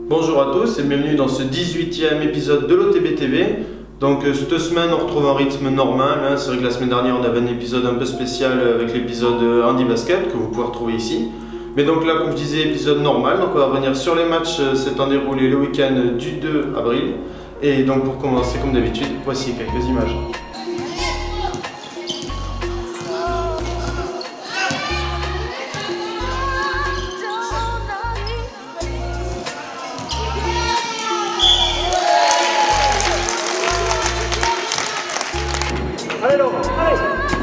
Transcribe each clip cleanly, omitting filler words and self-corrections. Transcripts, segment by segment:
Bonjour à tous et bienvenue dans ce 18e épisode de l'OTB TV. Donc cette semaine on retrouve un rythme normal, hein. C'est vrai que la semaine dernière on avait un épisode un peu spécial avec l'épisode Handi Basket que vous pouvez retrouver ici. Mais donc là, comme je disais, épisode normal, donc on va revenir sur les matchs s'étant déroulés le week-end du 2 avril. Et donc pour commencer, comme d'habitude, voici quelques images. Allez Laurent, allez!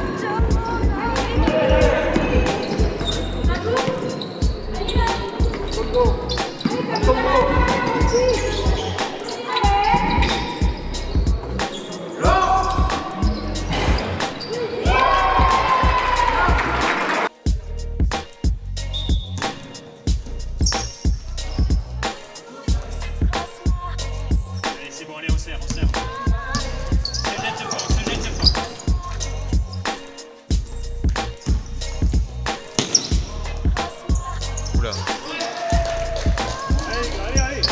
C'est bon, allez, on serre, on serre. Se jette pas, se jette pas. Oula. Allez, allez, allez.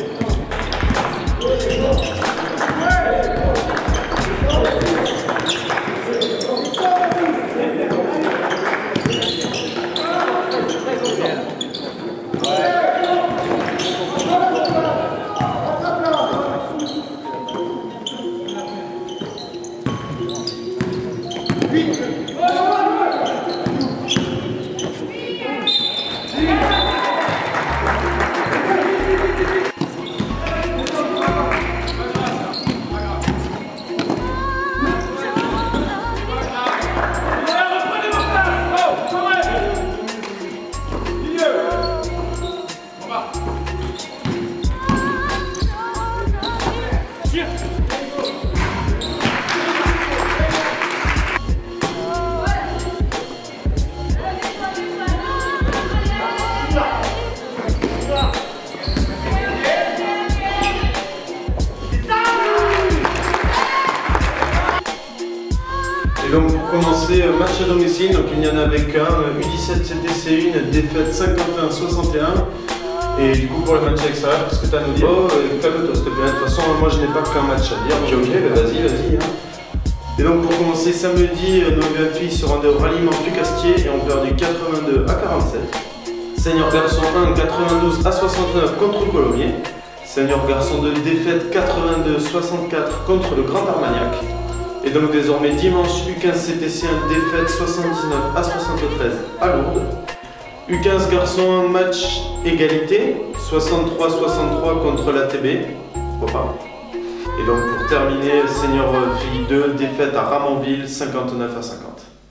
Et donc pour commencer, match à domicile, donc il n'y en avait qu'un, U17 CTC1, défaite 51-61. Et du coup pour le match extérieur, qu'est-ce que tu as à nous dire? Oh, calme-toi s'il te plaît, de toute façon moi je n'ai pas qu'un match à dire, j'ai ok, vas-y, vas-y. Hein. Et donc pour commencer, samedi, nos filles se rendaient au ralliement du Castier et ont perdu 82 à 47. Senior garçon 1, 92 à 69 contre Colomiers. Senior garçon 2, défaite 82-64 contre le Grand Armagnac. Et donc désormais dimanche, U15 CTC1 défaite 79 à 73 à Lourdes. U15 garçon 1 match égalité 63-63 contre l'ATB. Pourquoi pas. Et donc pour terminer, senior fille 2 défaite à Ramonville 59 à 50.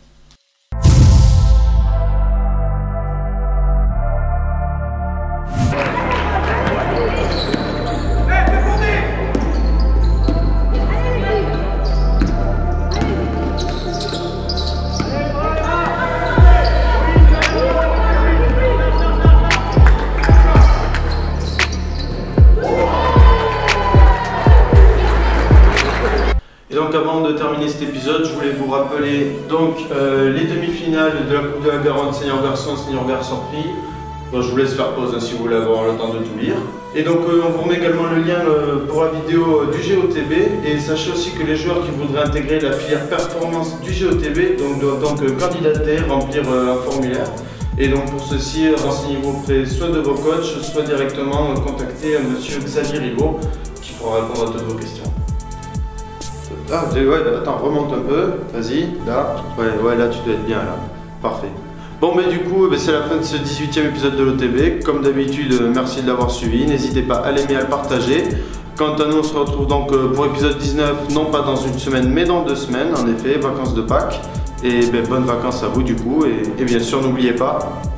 Et donc avant de terminer cet épisode, je voulais vous rappeler donc les demi-finales de la Coupe de la Garonne senior garçon, senior garçon fille. Donc, je vous laisse faire pause hein, si vous voulez avoir le temps de tout lire. Et donc on vous remet également le lien pour la vidéo du GOTB. Et sachez aussi que les joueurs qui voudraient intégrer la filière performance du GOTB doivent donc candidater, remplir un formulaire. Et donc pour ceci, renseignez-vous auprès soit de vos coachs, soit directement contacter monsieur Xavier Rigaud qui pourra répondre à toutes vos questions. Ah, ouais, attends, remonte un peu, vas-y, là, ouais, là tu dois être bien là, parfait. Bon, mais du coup, c'est la fin de ce 18e épisode de l'OTB. Comme d'habitude, merci de l'avoir suivi, n'hésitez pas à l'aimer, à le partager. Quant à nous, on se retrouve donc pour épisode 19, non pas dans une semaine, mais dans 2 semaines, en effet, vacances de Pâques. Et bonnes vacances à vous du coup, et bien sûr, n'oubliez pas,